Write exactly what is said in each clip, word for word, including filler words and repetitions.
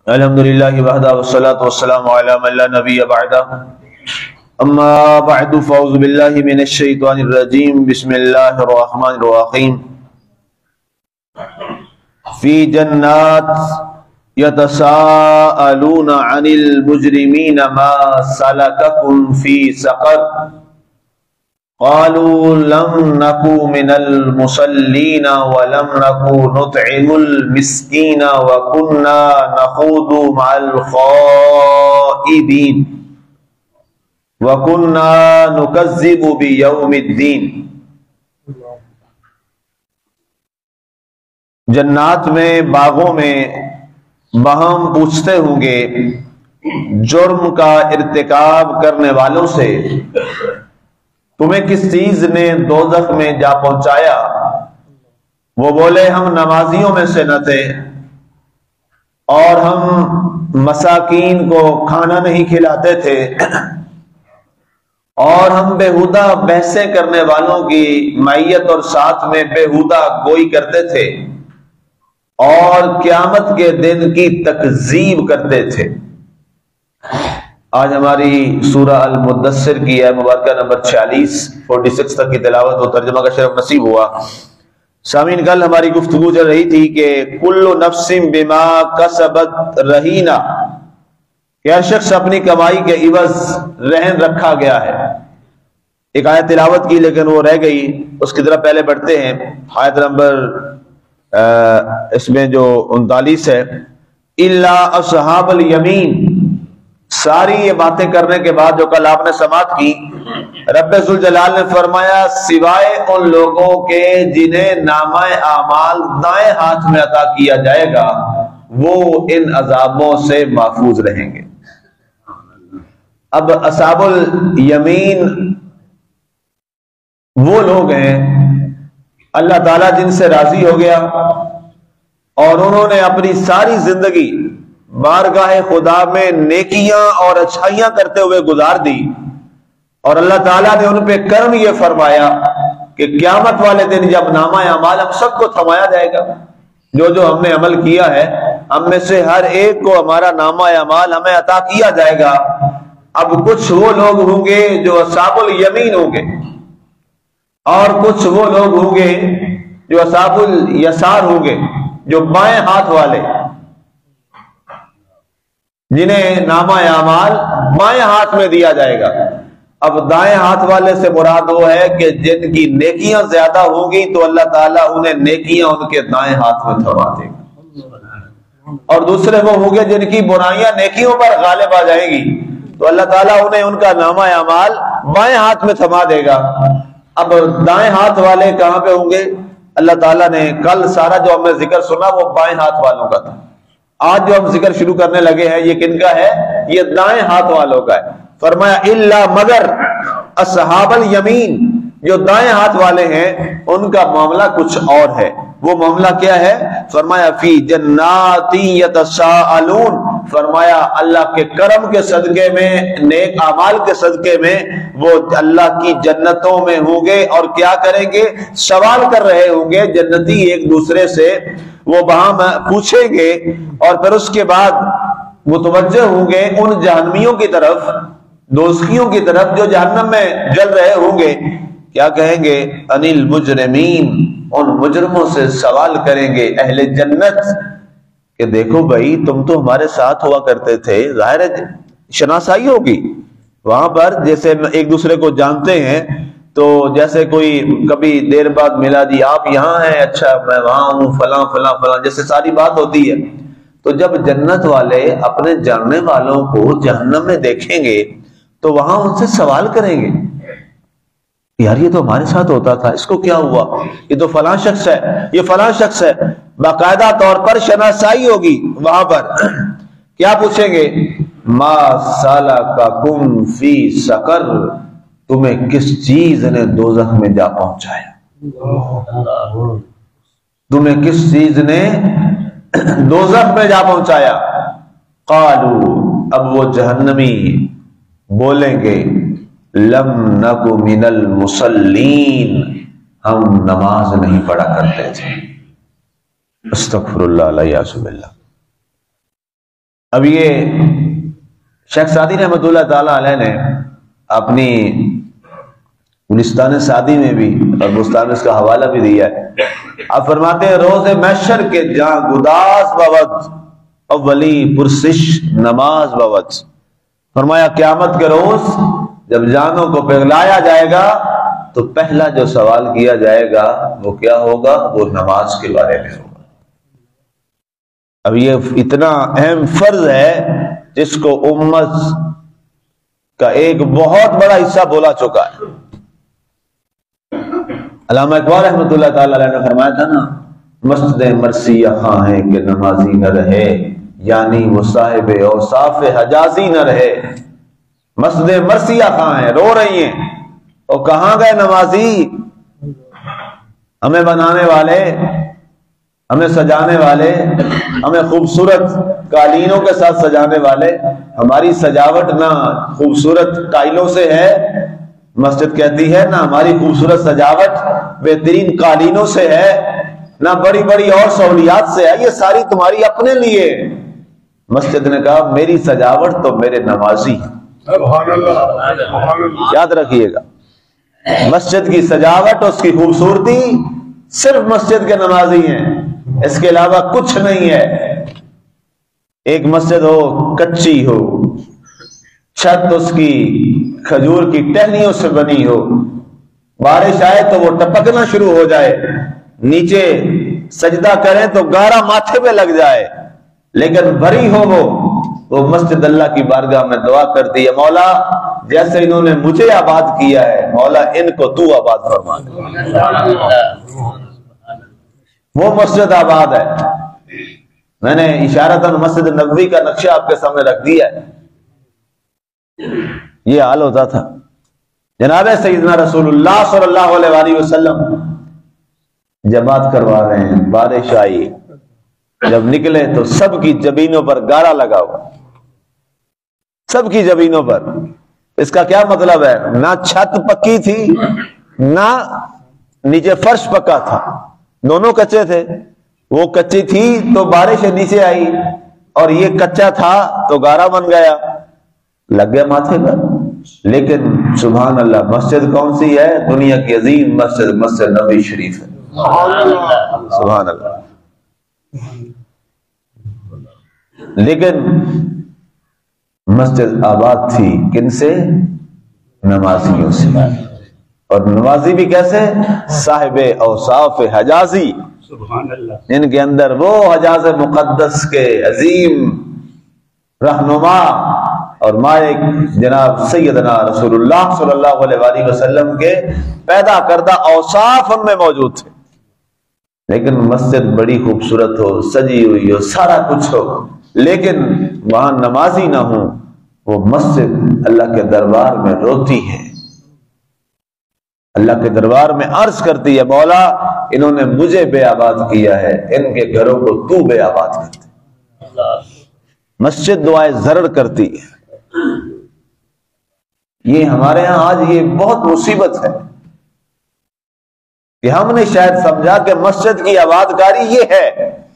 الحمدللہ وحدہ والصلاة والسلام علی من لا نبی بعدہ اما بعد فاعوذ باللہ من الشیطان الرجیم بسم اللہ الرحمن الرحیم فی جنات یتساءلون عن المجرمین ما سلککم فی سقر قالوا لم نكن من المصلين ولم نكن نطعم المسكين وكنا نخوض مع الخائضين وكنا نكذب بيوم الدين۔ جنات میں، باغوں میں باہم پوچھتے ہوں گے جرم کا ارتکاب کرنے والوں سے، تمہیں کس چیز نے دوزخ میں جا پہنچایا؟ وہ بولے ہم نمازیوں میں سے نہ تھے اور ہم مساکین کو کھانا نہیں کھلاتے تھے اور ہم بےہودہ بحثیں کرنے والوں کی معیت اور ساتھ میں بےہودہ گوئی کرتے تھے اور قیامت کے دن کی تکذیب کرتے تھے۔ آج ہماری سورہ المدثر کی ہے مبارکہ نمبر چھیالیس فورٹی سکس تک کی تلاوت و ترجمہ کا شرف نصیب ہوا۔ سامعین، کل ہماری گفتگو چل رہی تھی کہ کل نفس بما کسبت رہینہ، کہ ہر شخص اپنی کمائی کے عوض رہن رکھا گیا ہے۔ ایک آیت تلاوت کی لیکن وہ رہ گئی، اس کی طرح پہلے پڑھتے ہیں۔ آیت نمبر اس میں جو انتالیس ہے، الا اصحاب الیمین۔ ساری یہ باتیں کرنے کے بعد جو کل آپ نے سماعت کی، رب ذوالجلال نے فرمایا سوائے ان لوگوں کے جنہیں نامہ اعمال دائیں ہاتھ میں عطا کیا جائے گا، وہ ان عذابوں سے محفوظ رہیں گے۔ اب اصحاب الیمین وہ لوگ ہیں اللہ تعالیٰ جن سے راضی ہو گیا اور انہوں نے اپنی ساری زندگی بارگاہ خدا میں نیکیاں اور اچھائیاں کرتے ہوئے گزار دی، اور اللہ تعالیٰ نے ان پہ کرم یہ فرمایا کہ قیامت والے دن جب نامہ اعمال ہم سب کو تھمایا جائے گا، جو جو ہم نے عمل کیا ہے ہم میں سے ہر ایک کو ہمارا نامہ اعمال ہمیں عطا کیا جائے گا۔ اب کچھ وہ لوگ ہوں گے جو اصحاب الیمین ہوں گے اور کچھ وہ لوگ ہوں گے جو اصحاب الیسار ہوں گے، جو بائیں ہاتھ والے، جنہیں نامہ اعمال بائیں ہاتھ میں دیا جائے گا۔ اب دائیں ہاتھ والے سے مراد وہ ہے کہ جن کی نیکیاں زیادہ ہوں گی تو اللہ تعالیٰ انہیں نیکیاں ان کے دائیں ہاتھ میں تھما دے گا، اور دوسرے وہ ہوں گے جن کی برائیاں نیکیوں پر غالب آ جائیں گی تو اللہ تعالیٰ انہیں ان کا نامہ اعمال بائیں ہاتھ میں تھما دے گا۔ اب دائیں ہاتھ والے کہاں پہ ہوں گے؟ اللہ تعالیٰ نے کل سارا جو ہمیں ذکر سنا وہ بائیں ہاتھ والوں کا تھا، آج جو ہم ذکر شروع کرنے لگے ہیں یہ کن کا ہے؟ یہ دائیں ہاتھ والوں کا ہے۔ فرمایا الا مگر اصحاب الیمین، جو دائیں ہاتھ والے ہیں ان کا معاملہ کچھ اور ہے۔ وہ معاملہ کیا ہے؟ فرمایا فی جنات یتساءلون، فرمایا اللہ کے کرم کے صدقے میں، نیک اعمال کے صدقے میں وہ اللہ کی جنتوں میں ہوں گے، اور کیا کریں گے؟ سوال کر رہے ہوں گے جنتی ایک دوسرے سے، وہ وہاں پوچھیں گے اور پھر اس کے بعد متوجہ ہوں گے ان جہنمیوں کی طرف، دوزخیوں کی طرف جو جہنم میں جل رہے ہوں گے۔ کیا کہیں گے؟ انل مجرمین، ان مجرموں سے سوال کریں گے اہل جنت کہ دیکھو بھائی تم تو ہمارے ساتھ ہوا کرتے تھے، ظاہر ہے شناسائی ہوگی وہاں پر، جیسے ایک دوسرے کو جانتے ہیں تو جیسے کوئی کبھی دیر بعد ملا، جی آپ یہاں ہیں، اچھا میں وہاں ہوں، فلاں فلاں فلاں، جیسے ساری بات ہوتی ہے۔ تو جب جنت والے اپنے جاننے والوں کو جہنم میں دیکھیں گے تو وہاں ان سے سوال کریں گے یار یہ تو ہمارے ساتھ ہوتا تھا، اس کو کیا ہوا؟ یہ تو فلاں شخص ہے، یہ فلاں شخص ہے۔ باقاعدہ طور پر شناسائی ہوگی وہاں پر۔ کیا پوچھیں گے؟ ما سلککم فی سقر، تمہیں کس چیز نے دوزخ میں جا پہنچایا؟ تمہیں کس چیز نے دوزخ میں جا پہنچایا؟ قالوا، اب وہ جہنمی بولیں گے لم نک من المصلین، ہم نماز نہیں پڑھا کرتے تھے۔ استغفر اللہ علیہ وسلم۔ اب یہ شیخ سعدی رحمۃ اللہ تعالی علیہ نے اپنی گلستان سعدی میں بھی اور بستان اس کا حوالہ بھی دیا ہے. آپ فرماتے ہیں روز محشر کے جہاں گداز بوت اولی پرسش نماز بوت، فرمایا قیامت کے روز جب جانوں کو پگلایا جائے گا تو پہلا جو سوال کیا جائے گا وہ کیا ہوگا؟ وہ نماز کے بارے میں ہوگا. اب یہ اتنا اہم فرض ہے جس کو امت کا ایک بہت بڑا حصہ بولا چکا ہے. علامہ اقبال رحمۃ اللہ تعالی علیہ نے فرمایا تھا نا، مسجد مرثیہ خواں ہے کہ نمازی نہ رہے، یعنی وہ صاحب اوصاف حجازی نہ رہے. مسجد مرثیہ خواں ہے، رو رہی ہیں، اور کہاں گئے نمازی؟ ہمیں بنانے والے، ہمیں سجانے والے، ہمیں خوبصورت قالینوں کے ساتھ سجانے والے. ہماری سجاوٹ نہ خوبصورت ٹائلوں سے ہے، مسجد کہتی ہے، نہ ہماری خوبصورت سجاوٹ بہترین قالینوں سے ہے، نہ بڑی بڑی اور سہولیات سے ہے، یہ ساری تمہاری اپنے لیے. مسجد نے کہا میری سجاوٹ تو میرے نمازی. یاد رکھیے گا، مسجد کی سجاوٹ، اس کی خوبصورتی صرف مسجد کے نمازی ہیں، اس کے علاوہ کچھ نہیں ہے. ایک مسجد ہو کچی ہو، چھت اس کی کھجور کی ٹہنیوں سے بنی ہو، بارش آئے تو وہ ٹپکنا شروع ہو جائے، نیچے سجدہ کریں تو گارا ماتھے پہ لگ جائے، لیکن بھری ہو وہ وہ مسجد اللہ کی بارگاہ میں دعا کرتی ہے، مولا جیسے انہوں نے مجھے آباد کیا ہے، مولا ان کو تو آباد فرما دے. وہ مسجد آباد ہے. میں نے اشارتاً مسجد نبوی کا نقشہ آپ کے سامنے رکھ دیا ہے. یہ حال ہوتا تھا. جناب سیدنا رسول اللہ صلی اللہ علیہ وآلہ وسلم جماعت کروا رہے ہیں، بارش آئی، جب نکلے تو سب کی جبینوں پر گارا لگا ہوا، سب کی جبینوں پر. اس کا کیا مطلب ہے؟ نہ چھت پکی تھی نہ نیچے فرش پکا تھا، دونوں کچے تھے. وہ کچی تھی تو بارش نیچے آئی، اور یہ کچا تھا تو گارا بن گیا، لگ گیا ماتھے پر. لیکن سبحان اللہ، مسجد کون سی ہے؟ دنیا کی عظیم مسجد، مسجد نبوی شریف ہے. سبحان اللہ. لیکن مسجد آباد تھی کن سے؟ نمازیوں سے. اور نمازی بھی کیسے؟ صاحب اوصاف حجازی، جن کے اندر وہ حجاز مقدس کے عظیم رہنما اور مالک جناب سیدنا رسول اللہ صلی اللہ علیہ وآلہ وسلم کے پیدا کردہ اوصاف ان میں موجود تھے. لیکن مسجد بڑی خوبصورت ہو، سجی ہوئی ہو، سارا کچھ ہو، لیکن وہاں نمازی نہ ہوں، وہ مسجد اللہ کے دربار میں روتی ہے، اللہ کے دربار میں عرض کرتی ہے، مولا انہوں نے مجھے بے آباد کیا ہے، ان کے گھروں کو تو بے آباد کرتے. مسجد دعائے زرڑ کرتی ہے. یہ ہمارے ہاں آج یہ بہت مصیبت ہے کہ ہم نے شاید سمجھا کہ مسجد کی آباد کاری یہ ہے.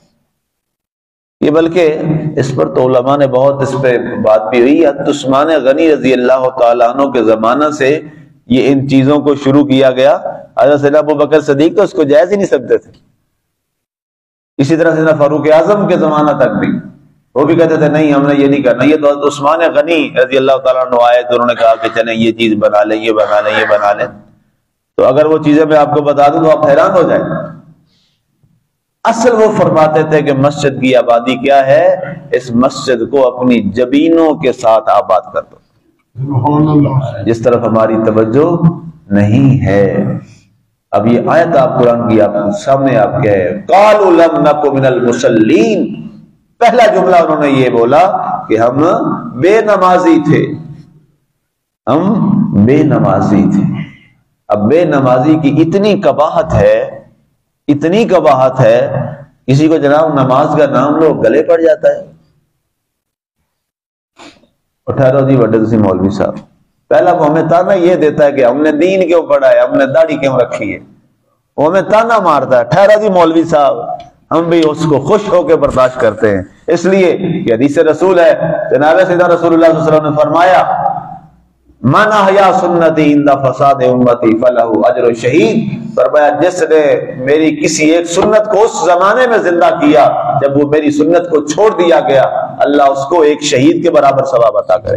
یہ بلکہ اس پر تو علماء نے بہت اس پہ بات بھی ہوئی. عثمان غنی رضی اللہ تعالیٰ عنہ کے زمانہ سے یہ ان چیزوں کو شروع کیا گیا. حضرت سیدنا ابو بکر صدیق تو اس کو جائز ہی نہیں سمجھتے تھے. اسی طرح سیدنا فاروق اعظم کے زمانہ تک بھی وہ بھی کہتے تھے نہیں ہم نے یہ نہیں کرنا. یہ تو عثمان غنی رضی اللہ تعالیٰ عنہ آئے تو انہوں نے کہا کہ چلیں یہ چیز بنا لیں، یہ بنا لیں، یہ بنا لیں. تو اگر وہ چیزیں میں آپ کو بتا دوں تو آپ حیران ہو جائیں. اصل وہ فرماتے تھے کہ مسجد کی آبادی کیا ہے؟ اس مسجد کو اپنی جبینوں کے ساتھ آباد کر دو، جس طرف ہماری توجہ نہیں ہے. اب یہ آیت آپ قرآن کی آپ سامنے آپ کہے قالوا لم نک من المصلین. پہلا جملہ انہوں نے یہ بولا کہ ہم بے نمازی تھے، ہم بے نمازی تھے. اب بے نمازی کی اتنی قباحت ہے، اتنی قباحت ہے، کسی کو جناب نماز کا نام لو گلے پڑ جاتا ہے. ٹھہرو جی بڑے تسی مولوی صاحب، پہلا وہ ہمیں تانا یہ دیتا ہے کہ ہم نے دین کیوں پڑھا ہے، ہم نے داڑھی کیوں رکھی ہے. وہ ہمیں تانا مارتا ہے، ٹھہرا جی مولوی صاحب، ہم بھی اس کو خوش ہو کے برداشت کرتے ہیں. اس لیے کہ حدیث رسول ہے، جناب سیدنا رسول اللہ صلی اللہ علیہ وسلم نے فرمایا من احیا سنتی عند فساد امتی فلہ اجر شہید، فرمایا جس نے میری کسی ایک سنت کو اس زمانے میں زندہ کیا جب وہ میری سنت کو چھوڑ دیا گیا، اللہ اس کو ایک شہید کے برابر ثواب عطا کرے۔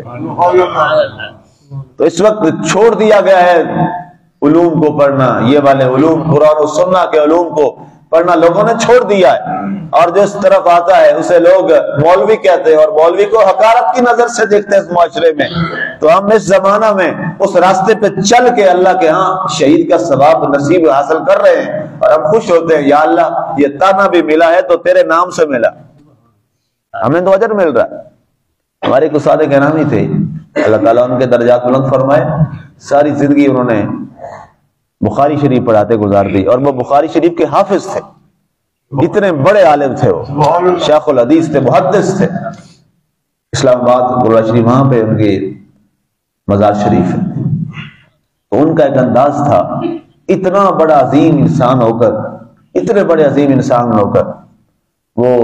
تو اس وقت چھوڑ دیا گیا ہے علوم کو پڑھنا، یہ والے علوم قرآن و سنہ کے علوم کو پڑھنا لوگوں نے چھوڑ دیا ہے، اور جو اس طرف آتا ہے اسے لوگ مولوی کہتے ہیں، اور مولوی کو حقارت کی نظر سے دیکھتے ہیں اس معاشرے میں۔ تو ہم اس زمانہ میں اس راستے پہ چل کے اللہ کے ہاں شہید کا ثواب نصیب حاصل کر رہے ہیں، اور ہم خوش ہوتے ہیں، یا اللہ یہ تانا بھی ملا ہے تو تیرے نام سے ملا، ہمیں تو اجر مل رہا ہے۔ ہمارے کو سادے گرامی تھے، اللہ تعالیٰ ان کے درجات بلند فرمائے، ساری زندگی انہوں نے بخاری شریف پڑھاتے گزار دی، اور وہ بخاری شریف کے حافظ تھے، اتنے بڑے عالم تھے، وہ شیخ الحدیث تھے، محدث تھے۔ اسلام آباد گرودوارا شریف وہاں پہ ان کی مزار شریف ہے، تو ان کا ایک انداز تھا، اتنا بڑا عظیم انسان ہو کر، اتنے بڑے عظیم انسان ہو کر وہ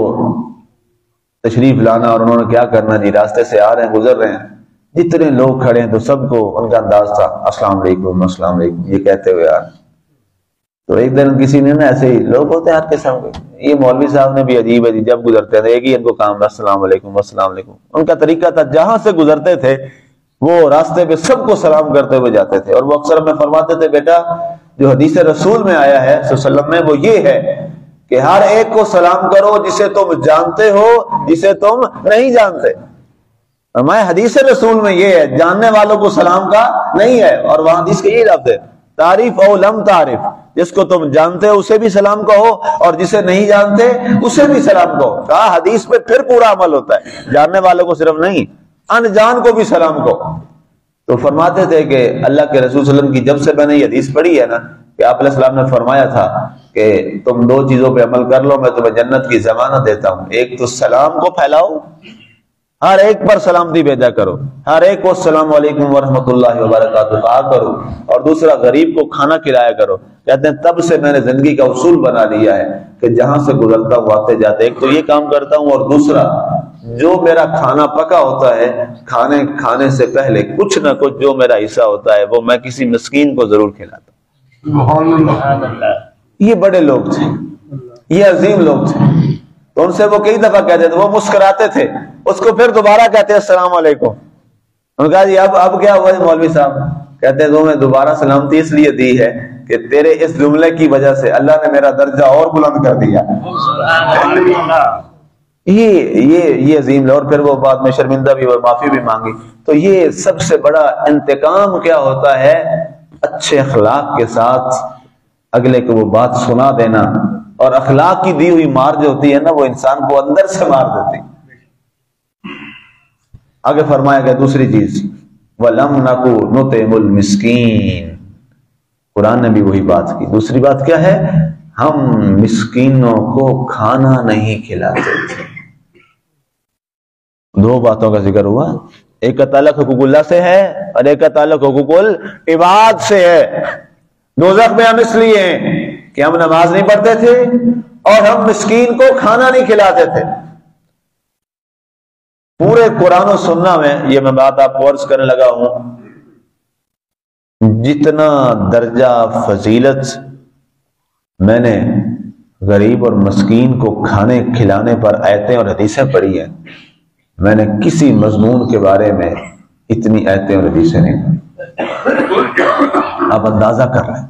تشریف لانا، اور انہوں نے کیا کرنا جی، راستے سے آ رہے ہیں، گزر رہے ہیں، جتنے لوگ کھڑے ہیں تو سب کو ان کا انداز تھا السلام علیکم السلام علیکم یہ کہتے ہوئے آ۔ تو ایک دن کسی نے نا ایسے ہی لوگ ہوتے ہیں ہر قسم کے، یہ مولوی صاحب نے بھی عجیب ہے جی، جب گزرتے تھے ایک ہی ان کو کام السلام علیکم السلام علیکم، ان کا طریقہ تھا، جہاں سے گزرتے تھے وہ راستے پہ سب کو سلام کرتے ہوئے جاتے تھے، اور وہ اکثر میں فرماتے تھے بیٹا جو حدیث رسول میں آیا ہے صلی اللہ علیہ وسلم میں وہ یہ ہے کہ ہر ایک کو سلام کرو جسے تم جانتے ہو جسے تم نہیں جانتے۔ فرمایا حدیث رسول میں یہ ہے، جاننے والوں کو سلام کا نہیں ہے، اور وہاں حدیث کے یہ لفظ ہے تعریف او لم تعریف، جس کو تم جانتے ہو اسے بھی سلام کہو، اور جسے نہیں جانتے اسے بھی سلام کہو۔ کہا حدیث پہ پھر پورا عمل ہوتا ہے، جاننے والوں کو صرف نہیں، انجان کو بھی سلام کہو۔ تو فرماتے تھے کہ اللہ کے رسول صلی اللہ علیہ وسلم کی جب سے میں نے یہ حدیث پڑھی ہے نا کہ آپ علیہ السلام نے فرمایا تھا کہ تم دو چیزوں پہ عمل کر لو میں تمہیں جنت کی ضمانت دیتا ہوں، ایک تو سلام کو پھیلاؤ، ہر ایک پر سلامتی بھیجا کرو، ہر ایک کو السلام علیکم ورحمۃ اللہ وبرکاتہ کہا کرو، اور دوسرا غریب کو کھانا کھلایا کرو۔ کہتے ہیں تب سے میں نے زندگی کا اصول بنا لیا ہے کہ جہاں سے گزرتا ہوں آتے جاتے ایک تو یہ کام کرتا ہوں، اور دوسرا جو میرا کھانا پکا ہوتا ہے کھانے کھانے سے پہلے کچھ نہ کچھ جو میرا حصہ ہوتا ہے وہ میں کسی مسکین کو ضرور کھلاتا ہوں۔ یہ بڑے لوگ تھے، یہ عظیم لوگ تھے، تو ان سے وہ کئی دفعہ کہتے تھے، وہ مسکراتے تھے، اس کو پھر دوبارہ کہتے السلام علیکم۔ انہوں نے کہا جی اب اب کیا ہوا مولوی صاحب؟ کہتے ہیں تمہیں دوبارہ سلامتی اس لیے دی ہے کہ تیرے اس جملے کی وجہ سے اللہ نے میرا درجہ اور بلند کر دیا۔ یہ یہ یہ عظیم لوگ، اور پھر وہ بعد میں شرمندہ بھی اور معافی بھی مانگی۔ تو یہ سب سے بڑا انتقام کیا ہوتا ہے؟ اچھے اخلاق کے ساتھ اگلے کو وہ بات سنا دینا، اور اخلاق کی دی ہوئی مار جو ہوتی ہے نا وہ انسان کو اندر سے مار دیتی۔ آگے فرمایا گیا دوسری چیز وَلَمْ نَكُ نُطْعِمُ الْمِسْكِينَ، قرآن نے بھی وہی بات کی۔ دوسری بات کیا ہے؟ ہم مسکینوں کو کھانا نہیں کھلاتے تھے۔ دو باتوں کا ذکر ہوا، ایک کا تعلق حقوق اللہ سے ہے اور ایک کا تعلق حقوق العباد سے ہے۔ دوزخ میں ہم اس لیے ہیں کہ ہم نماز نہیں پڑھتے تھے اور ہم مسکین کو کھانا نہیں کھلاتے تھے۔ پورے قرآن و سنہ میں یہ میں بات آپ کو عرض کرنے لگا ہوں، جتنا درجہ فضیلت میں نے غریب اور مسکین کو کھانے کھلانے پر آیتیں اور حدیثیں پڑھی ہیں، میں نے کسی مضمون کے بارے میں اتنی آیتیں اور حدیثیں نہیں پڑھی۔ آپ اندازہ کر رہے ہیں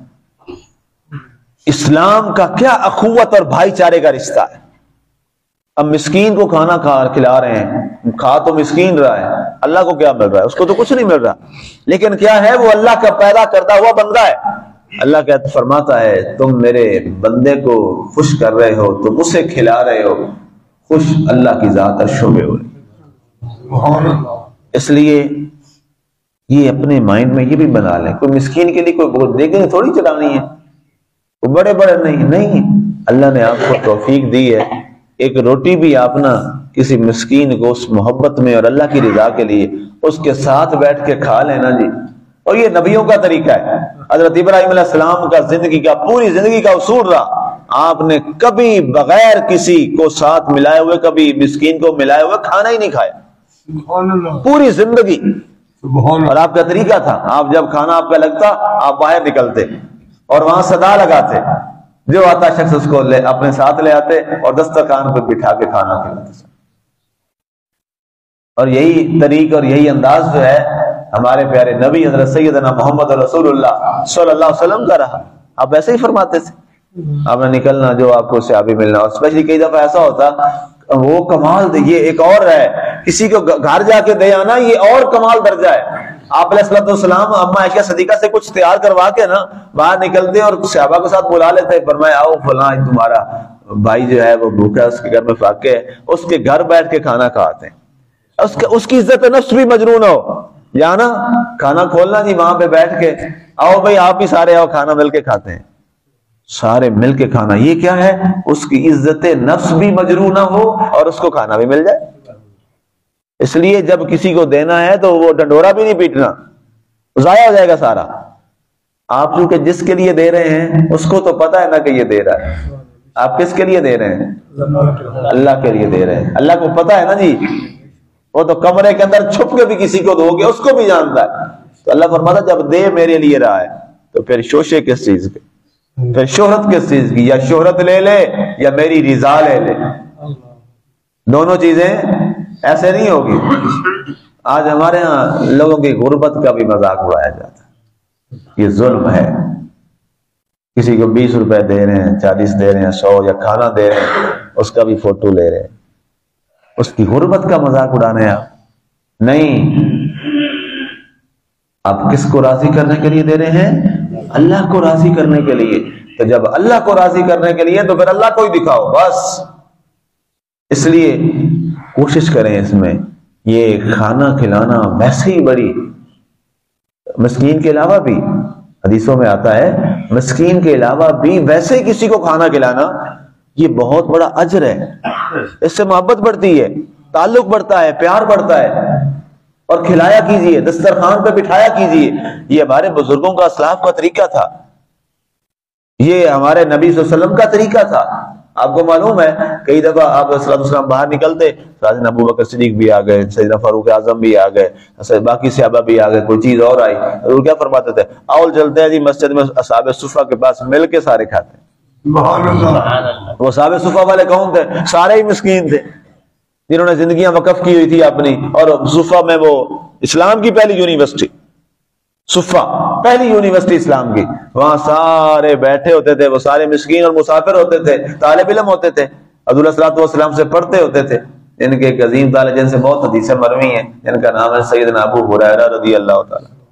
اسلام کا کیا اخوت اور بھائی چارے کا رشتہ ہے۔ اب مسکین کو کھانا کھا کھلا رہے ہیں، کھا تو مسکین رہا ہے، اللہ کو کیا مل رہا ہے؟ اس کو تو کچھ نہیں مل رہا، لیکن کیا ہے؟ وہ اللہ کا پیدا کردہ ہوا بندہ ہے۔ اللہ کہتا فرماتا ہے تم میرے بندے کو خوش کر رہے ہو، تم اسے کھلا رہے ہو، خوش اللہ کی ذات عرشوں پہ ہو رہی۔ اس لیے یہ اپنے مائنڈ میں یہ بھی بنا لیں، کوئی مسکین کے لیے کوئی دیکھیں تھوڑی چلانی ہے، وہ بڑے بڑے نہیں نہیں اللہ نے آپ کو توفیق دی ہے، ایک روٹی بھی آپ نا کسی مسکین کو اس محبت میں اور اللہ کی رضا کے لیے اس کے ساتھ بیٹھ کے کھا لینا جی۔ اور یہ نبیوں کا طریقہ ہے، حضرت ابراہیم علیہ السلام کا زندگی کا پوری زندگی کا اصول رہا آپ نے کبھی بغیر کسی کو ساتھ ملائے ہوئے، کبھی مسکین کو ملائے ہوئے کھانا ہی نہیں کھایا پوری زندگی۔ اور آپ کا طریقہ تھا، آپ جب کھانا آپ کا لگتا آپ باہر نکلتے اور وہاں صدا لگاتے، جو آتا شخص اس کو لے اپنے ساتھ لے آتے اور دسترخوان پہ بٹھا کے کھانا کھلاتے۔ اور یہی طریق اور یہی انداز جو ہے ہمارے پیارے نبی حضرت سیدنا محمد رسول اللہ صلی اللہ علیہ وسلم کا رہا۔ آپ ایسے ہی فرماتے تھے، آپ نے نکلنا جو آپ کو صحابی ملنا، اور اسپیشلی کئی دفعہ ایسا ہوتا وہ کمال دے، یہ ایک اور ہے، کسی کو گھر جا کے دے آنا یہ اور کمال درجہ ہے۔ آپ علیہ الصلوۃ والسلام اما عائشہ صدیقہ سے کچھ تیار کروا کے نا باہر نکلتے اور صحابہ کے ساتھ بلا لیتے، فرمایا آؤ فلاں تمہارا بھائی جو ہے وہ بھوکا ہے، اس کے گھر میں فاقے ہے، اس کے گھر بیٹھ کے کھانا کھاتے ہیں، اس کے اس کی عزت نفس بھی مجنون ہو، یا نا کھانا کھولنا جی وہاں پہ بیٹھ کے آؤ بھائی آپ بھی سارے آؤ کھانا مل کے کھاتے ہیں، سارے مل کے کھانا، یہ کیا ہے؟ اس کی عزت نفس بھی مجروح نہ ہو اور اس کو کھانا بھی مل جائے۔ اس لیے جب کسی کو دینا ہے تو وہ ڈنڈورا بھی نہیں پیٹنا، ضائع ہو جائے گا سارا۔ آپ چونکہ جس کے لیے دے رہے ہیں اس کو تو پتا ہے نا کہ یہ دے رہا ہے، آپ کس کے لیے دے رہے ہیں؟ اللہ کے لیے دے رہے ہیں، اللہ کو پتا ہے نا جی، وہ تو کمرے کے اندر چھپ کے بھی کسی کو دو گے اس کو بھی جانتا ہے۔ تو اللہ فرماتا جب دے میرے لیے رہا ہے تو پھر شوشے کس چیز کے، پھر شہرت کس چیز کی؟ یا شہرت لے لے یا میری رضا لے لے، دونوں چیزیں ایسے نہیں ہوگی۔ آج ہمارے ہاں لوگوں کی غربت کا بھی مذاق اڑایا جاتا ہے، یہ ظلم ہے۔ کسی کو بیس روپے دے رہے ہیں، چالیس دے رہے ہیں، سو یا کھانا دے رہے ہیں، اس کا بھی فوٹو لے رہے ہیں، اس کی غربت کا مذاق اڑانے ہیں۔ آپ نہیں، آپ کس کو راضی کرنے کے لیے دے رہے ہیں؟ اللہ کو راضی کرنے کے لیے۔ تو جب اللہ کو راضی کرنے کے لیے تو پھر اللہ کو ہی دکھاؤ بس۔ اس لیے کوشش کریں اس میں، یہ کھانا کھلانا ویسے ہی بڑی، مسکین کے علاوہ بھی حدیثوں میں آتا ہے، مسکین کے علاوہ بھی ویسے ہی کسی کو کھانا کھلانا یہ بہت بڑا اجر ہے، اس سے محبت بڑھتی ہے، تعلق بڑھتا ہے، پیار بڑھتا ہے۔ اور کھلایا کیجئے، دسترخوان پہ بٹھایا کیجئے، یہ ہمارے بزرگوں کا اسلاف کا طریقہ تھا، یہ ہمارے نبی صلی اللہ علیہ وسلم کا طریقہ تھا۔ آپ کو معلوم ہے کئی دفعہ آپ صلی اللہ علیہ وسلم باہر نکلتے، سیدنا ابو بکر صدیق بھی آ گئے، سیدنا فاروق اعظم بھی آ گئے، باقی صحابہ بھی آ گئے، کوئی چیز اور آئی، حضور کیا فرماتے تھے؟ آؤ چلتے ہیں جی مسجد میں اصحاب صفہ کے پاس مل کے سارے کھاتے ہیں۔ وہ اصحاب صفہ والے کون تھے؟ سارے ہی مسکین تھے جنہوں نے زندگیاں وقف کی ہوئی تھی اپنی، اور صفہ میں وہ اسلام کی پہلی یونیورسٹی، صفہ پہلی یونیورسٹی اسلام کی، وہاں سارے بیٹھے ہوتے تھے، وہ سارے مسکین اور مسافر ہوتے تھے، طالب علم ہوتے تھے، حضور صلی اللہ علیہ وسلم سے پڑھتے ہوتے تھے، ان کے ایک عظیم طالب جن سے بہت حدیثیں مروی ہیں، جن کا نام ہے سیدنا ابو ہریرہ رضی اللہ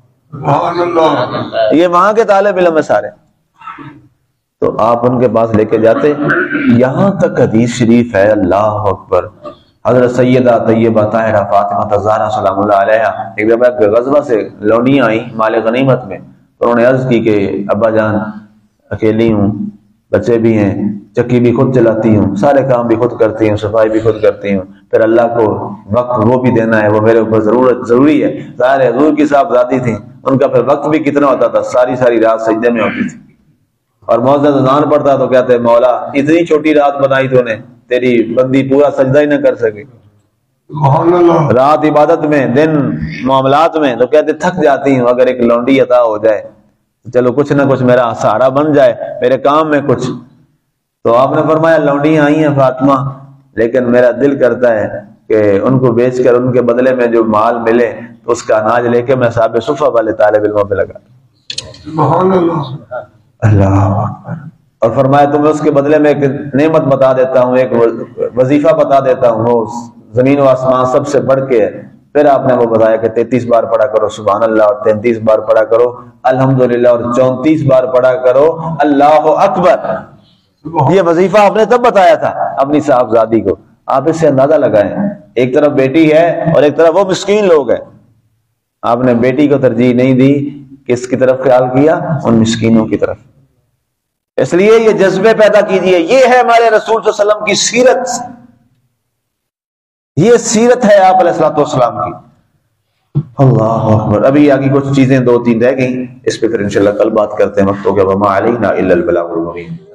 تعالی، یہ وہاں کے طالب علم ہے سارے۔ تو آپ ان کے پاس لے کے جاتے، یہاں تک حدیث شریف ہے، اللہ اکبر، حضرت سیدہ طیبہ طاہرہ فاطمہ زہرا سلام اللہ علیہا ایک دفعہ غزوہ سے لونیاں آئیں مال غنیمت میں، انہوں نے عرض کی کہ ابا جان اکیلی ہوں، بچے بھی ہیں، چکی بھی خود چلاتی ہوں، سارے کام بھی خود کرتی ہوں، صفائی بھی خود کرتی ہوں، پھر اللہ کو وقت وہ بھی دینا ہے، وہ میرے اوپر ضرورت ضروری ہے۔ ظاہر ہے حضور کی صاحبزادی تھیں، ان کا پھر وقت بھی کتنا ہوتا تھا، ساری ساری رات سجدے میں ہوتی تھی، اور مؤذن اذان پڑھتا تو کہتے مولا اتنی چھوٹی رات بنائی تو نے، تیری بندی پورا سجدہ ہی نہ کر سکے، رات عبادت میں، دن معاملات میں، تو کہتے تھک جاتی ہوں، اگر ایک لونڈی عطا ہو جائے چلو کچھ نہ کچھ میرا سہارا بن جائے، میرے کام میں کچھ۔ تو آپ نے فرمایا لونڈیاں آئی ہیں فاطمہ، لیکن میرا دل کرتا ہے کہ ان کو بیچ کر ان کے بدلے میں جو مال ملے تو اس کا اناج لے کے میں صاحب صفہ والے طالب علموں پہ لگا اللہ اکبر۔ اور فرمایا تمہیں اس کے بدلے میں ایک نعمت بتا دیتا ہوں، ایک وظیفہ بتا دیتا ہوں، وہ زمین و آسمان سب سے بڑھ کے ہے۔ پھر آپ نے وہ بتایا کہ تینتیس بار پڑھا کرو سبحان اللہ، اور تینتیس بار پڑھا کرو الحمدللہ، اور چونتیس بار پڑھا کرو اللہ اکبر۔ یہ وظیفہ آپ نے تب بتایا تھا اپنی صاحبزادی کو۔ آپ اس سے اندازہ لگائیں، ایک طرف بیٹی ہے اور ایک طرف وہ مسکین لوگ ہیں، آپ نے بیٹی کو ترجیح نہیں دی، کس کی طرف خیال کیا؟ ان مسکینوں کی طرف۔ اس لیے یہ جذبے پیدا کیجئے، یہ ہے ہمارے رسول صلی اللہ علیہ وسلم کی سیرت، یہ سیرت ہے آپ علیہ الصلوۃ والسلام کی۔ اللہ اکبر۔ ابھی آگے کچھ چیزیں دو تین رہ گئیں، اس پہ پھر انشاءاللہ کل بات کرتے ہیں، وقت ہو گیا، وما علینا الا البلاغ المبین۔